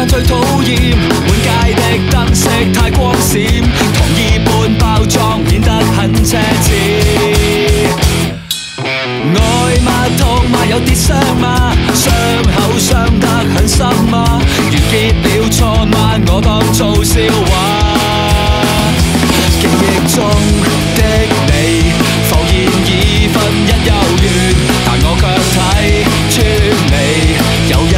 間最討厭，滿街的燈飾太光閃，糖衣般包裝顯得很奢侈。愛嗎？痛嗎？有跌傷嗎？傷口傷得很深嗎？完結了錯嗎？我當做笑話。記憶中的你浮現已分一悠遠，但我卻睇穿你有一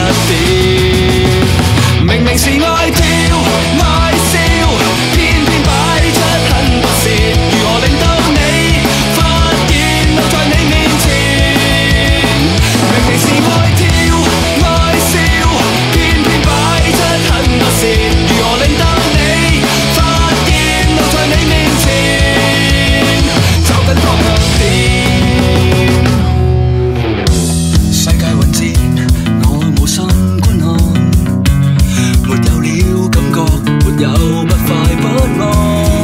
點。明明是愛跳愛笑，偏偏擺出很不屑，如何令到你發現我在你面前？明明是愛跳愛笑，偏偏擺出很不屑，如何令到你發現我在你面前？找緊方向點？世界混戰，我無心觀看，沒有了感覺，沒有不快不安。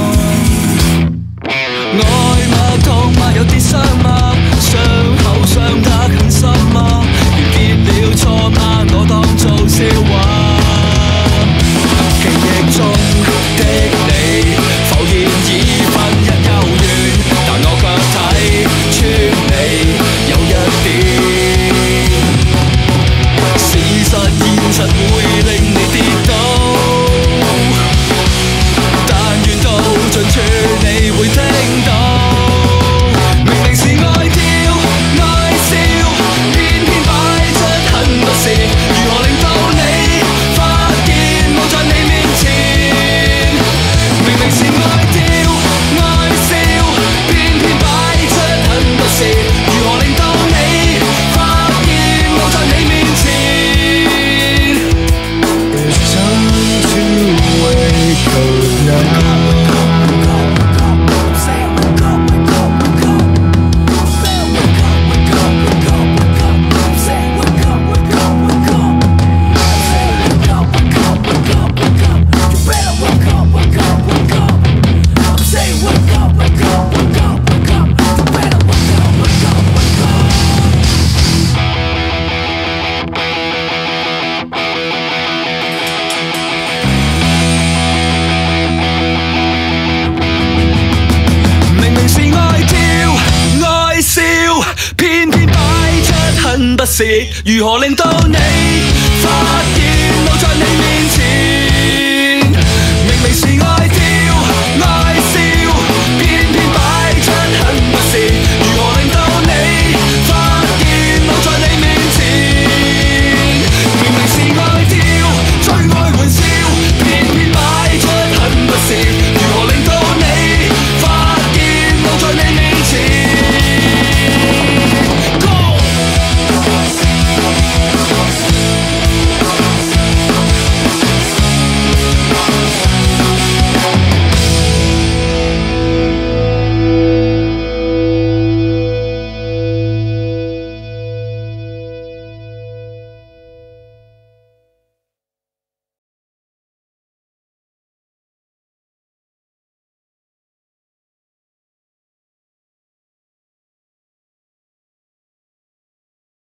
愛嗎？痛嗎？有跌傷嗎？傷口傷得很深嗎？完結了錯嗎？我當做笑話。記憶中的你浮現已分一悠遠，但我卻睇穿你有一點。事實現實會令你跌倒，但願到盡處你會聽到。明明是愛跳愛笑，偏偏擺出很不屑，如何令到你發現我在你面前？明明是愛跳愛笑，偏偏擺出很不屑，如何令到你發現我在你面前？It's time to wake up now.偏偏擺出很不屑，如何令到你發現我在你面